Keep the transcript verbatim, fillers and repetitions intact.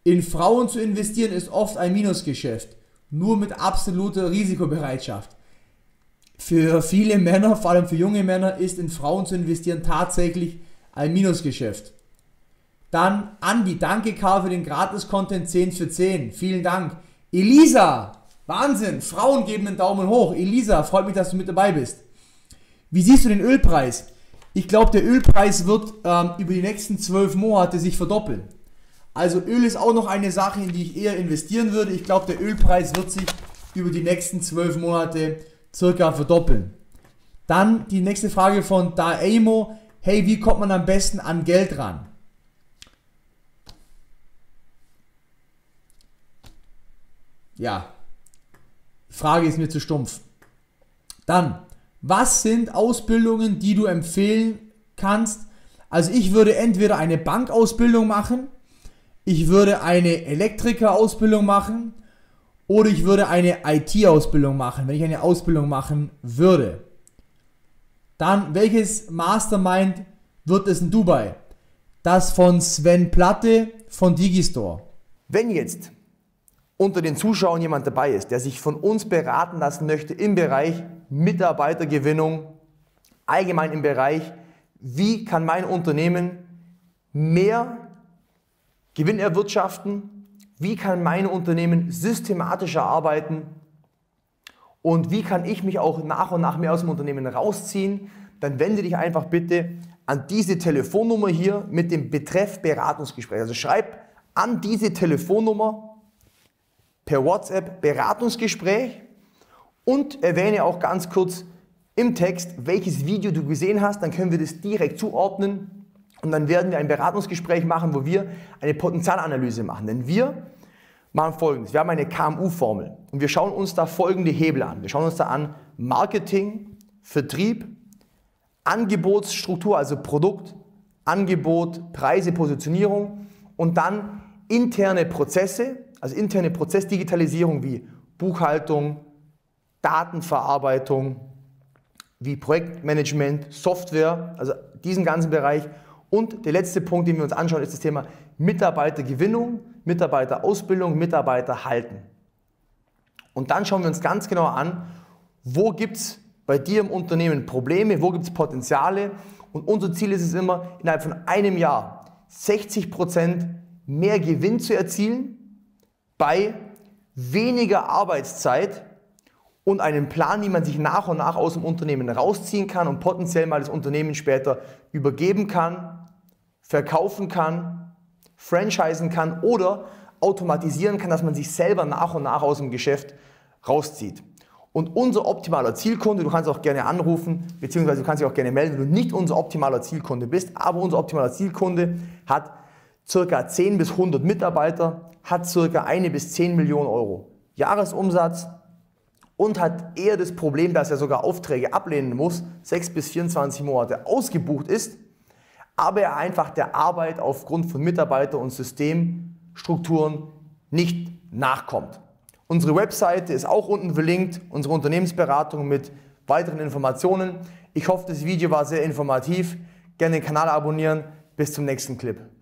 In Frauen zu investieren ist oft ein Minusgeschäft, nur mit absoluter Risikobereitschaft. Für viele Männer, vor allem für junge Männer, ist in Frauen zu investieren tatsächlich ein Minusgeschäft. Dann Andi, danke Karl für den Gratis-Content zehn für zehn, vielen Dank. Elisa, Wahnsinn, Frauen geben einen Daumen hoch. Elisa, freut mich, dass du mit dabei bist. Wie siehst du den Ölpreis? Ich glaube, der Ölpreis wird ähm, über die nächsten zwölf Monate sich verdoppeln. Also Öl ist auch noch eine Sache, in die ich eher investieren würde. Ich glaube, der Ölpreis wird sich über die nächsten zwölf Monate circa verdoppeln. Dann die nächste Frage von Daemo. Hey, wie kommt man am besten an Geld ran? Ja, die Frage ist mir zu stumpf. Dann, was sind Ausbildungen, die du empfehlen kannst? Also ich würde entweder eine Bankausbildung machen, ich würde eine Elektrikerausbildung machen oder ich würde eine I T-Ausbildung machen, wenn ich eine Ausbildung machen würde. Dann, welches Mastermind wird es in Dubai? Das von Sven Platte von Digistore. Wenn jetzt unter den Zuschauern jemand dabei ist, der sich von uns beraten lassen möchte im Bereich Mitarbeitergewinnung, allgemein im Bereich, wie kann mein Unternehmen mehr Gewinn erwirtschaften, wie kann mein Unternehmen systematischer arbeiten und wie kann ich mich auch nach und nach mehr aus dem Unternehmen rausziehen, dann wende dich einfach bitte an diese Telefonnummer hier mit dem Betreff Beratungsgespräch. Also schreib an diese Telefonnummer per WhatsApp Beratungsgespräch und erwähne auch ganz kurz im Text, welches Video du gesehen hast, dann können wir das direkt zuordnen und dann werden wir ein Beratungsgespräch machen, wo wir eine Potenzialanalyse machen. Denn wir machen Folgendes, wir haben eine K M U-Formel und wir schauen uns da folgende Hebel an. Wir schauen uns da an Marketing, Vertrieb, Angebotsstruktur, also Produkt, Angebot, Preise, Positionierung und dann interne Prozesse, also interne Prozessdigitalisierung wie Buchhaltung, Datenverarbeitung, wie Projektmanagement, Software, also diesen ganzen Bereich. Und der letzte Punkt, den wir uns anschauen, ist das Thema Mitarbeitergewinnung, Mitarbeiterausbildung, Mitarbeiterhalten. Und dann schauen wir uns ganz genau an, wo gibt es bei dir im Unternehmen Probleme, wo gibt es Potenziale. Und unser Ziel ist es immer, innerhalb von einem Jahr sechzig Prozent mehr Gewinn zu erzielen, bei weniger Arbeitszeit und einem Plan, wie man sich nach und nach aus dem Unternehmen rausziehen kann und potenziell mal das Unternehmen später übergeben kann, verkaufen kann, franchisen kann oder automatisieren kann, dass man sich selber nach und nach aus dem Geschäft rauszieht. Und unser optimaler Zielkunde, du kannst auch gerne anrufen, beziehungsweise du kannst dich auch gerne melden, wenn du nicht unser optimaler Zielkunde bist, aber unser optimaler Zielkunde hat ca. zehn bis hundert Mitarbeiter, hat ca. eine bis zehn Millionen Euro Jahresumsatz und hat eher das Problem, dass er sogar Aufträge ablehnen muss, sechs bis vierundzwanzig Monate ausgebucht ist, aber er einfach der Arbeit aufgrund von Mitarbeiter- und Systemstrukturen nicht nachkommt. Unsere Webseite ist auch unten verlinkt, unsere Unternehmensberatung mit weiteren Informationen. Ich hoffe, das Video war sehr informativ. Gerne den Kanal abonnieren. Bis zum nächsten Clip.